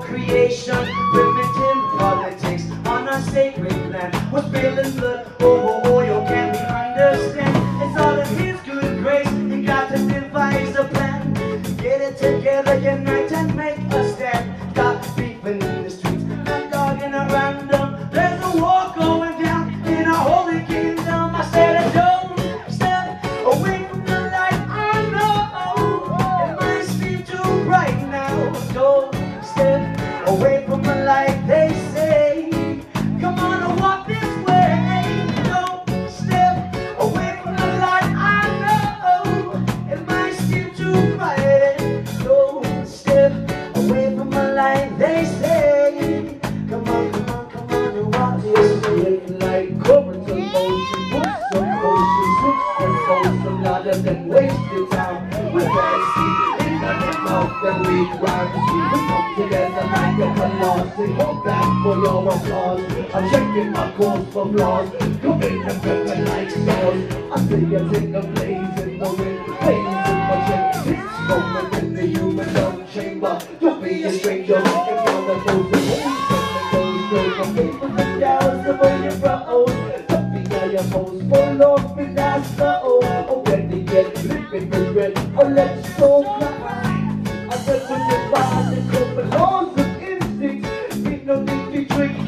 procreation, primitive politics on a sacred land. Was spilling blood over oil, can we understand? It's all in His good grace, you got to devise a plan. Get it together, unite and make a stand. Stop beefing in the streets, not dogging at random. There's a war going down in a holy kingdom. I said, don't step away from the light. I know it might seem too bright now. Don't step away from the light, they say. Come on and walk this way. Don't step away from the light. I know it might seem too bright. Don't step away from the light, they say. Come on, come on, come on and walk this way. Like currents of motion, put some motion, switch and fold some rather than wasted time. With that seed in the mouth, then we rhyme. We come together like a colossus. Hold back for your applause. I'm checking my course for flaws. Come in and pepper like stars. I see a thing of blaze in the wind, blaze in my chest. This moment in the human love chamber. Don't be a stranger. If you're the most of people and down some of your bros. Don't be now your host full of disaster. Oh, when they get living with red, oh, let's go cry. I said with the body, the laws of instinct, we no need to drink.